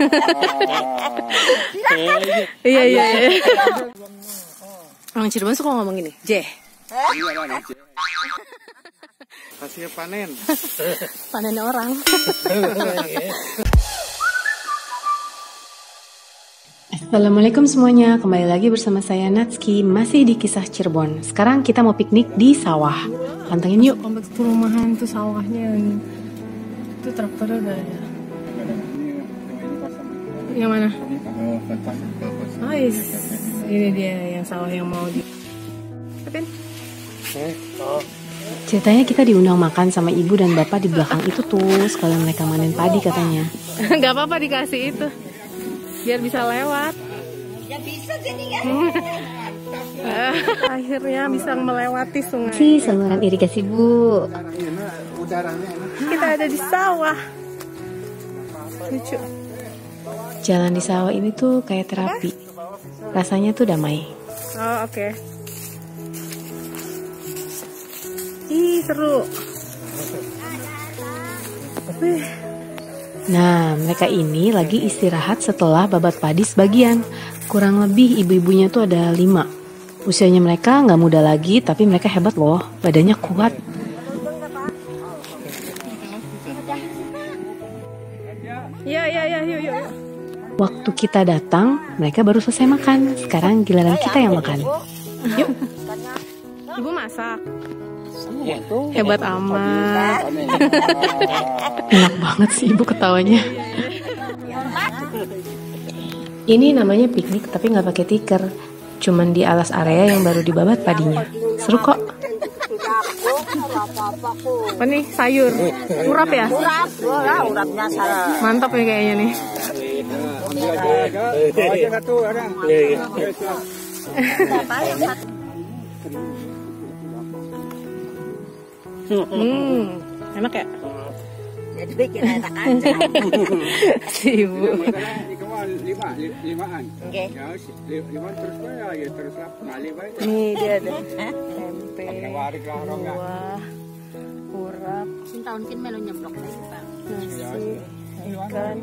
Iya. Orang Cirebon suka ngomong gini, J. Hasil panen. Panen orang. Assalamualaikum semuanya, kembali lagi bersama saya Natski, masih di kisah Cirebon. Sekarang kita mau piknik di sawah. Pantengin yuk. Kompleks perumahan tuh sawahnya. Itu traktornya udah ada. Yang mana? Nice. Ini dia yang sawah yang mau di. Apin? Ceritanya kita diundang makan sama ibu dan bapak di belakang itu tuh, sekalian mereka manen padi katanya. Gak apa-apa dikasih itu, biar bisa lewat. Ya bisa jadi kan. Akhirnya bisa melewati sungai. Si saluran irigasi bu. Kita ada di sawah. Lucu. Jalan di sawah ini tuh kayak terapi. Rasanya tuh damai. Oh oke. Ih seru. Nah, mereka ini lagi istirahat setelah babat padi sebagian. Kurang lebih ibu-ibunya tuh ada 5. Usianya mereka nggak muda lagi, tapi mereka hebat loh. Badannya kuat. Ya, yuk. Waktu kita datang, mereka baru selesai makan. Sekarang giliran kita yang makan. Yuk. Ibu masak. Hebat amat. Enak banget sih ibu ketawanya. Ini namanya piknik tapi nggak pakai tikar. Cuman di alas area yang baru dibabat padinya. Seru kok. Apa nih sayur? Urap ya? Urapnya salah. Mantap nih kayaknya nih. Enak ya? Jadi bikin enak aja. Si ibu. Limaan. Oke. Lima terus ya terus baik. Nih dia ada tempe, buah, urap, Tahun kin melo nyeblok lagi Pak. nasi, ikan.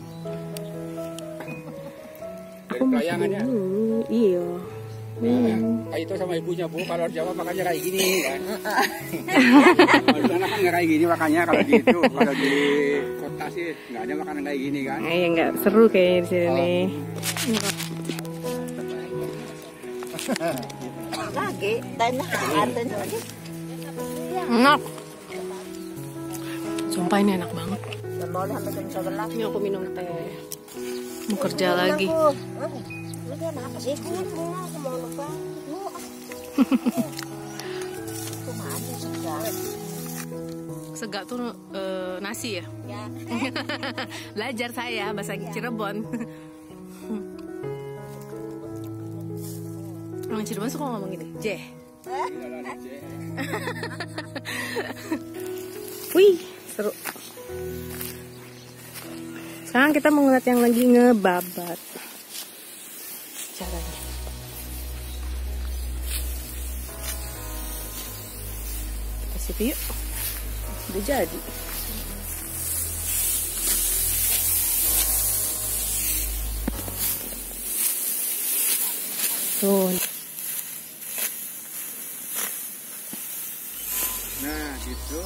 Aku kayangannya. Iya. Kayak itu sama ibunya bu, kalau Jawa makanya kayak gini kan. Kalau di sana kan nggak kayak gini makanya kalau di itu, kalau di kota sih nggak ada makanan kayak gini kan. Iya nggak seru kayaknya di sini nih. Lagi tanya ada lagi. Enak. Sumpah ini enak banget. Boleh sampai jam 11. Ini aku minum teh. Mau kerja lagi. Lu kenapa sih? Aku mau lupa. Kumaha sega. Sega tuh nasi ya? Ya. Belajar saya bahasa Cirebon. Orang Cirebon suka ngomong gini, J. Wih, seru. Sekarang kita mau ngeliat yang lagi ngebabat. Caranya. Kita situ yuk. Udah jadi. Tuh. Nah gitu.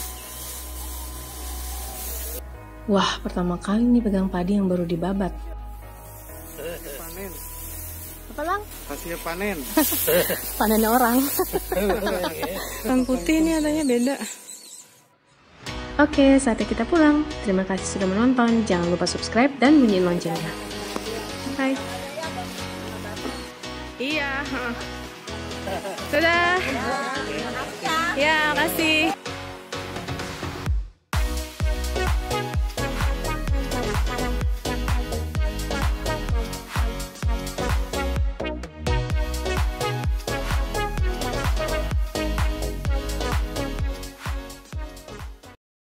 Wah, pertama kali nih pegang padi yang baru dibabat. Panen. Apa lang? Hasil panen. Panen orang. Yang putih ini adanya beda. Oke, saatnya kita pulang. Terima kasih sudah menonton. Jangan lupa subscribe dan bunyiin loncengnya. Bye. Iya. Sudah. Ya, makasih.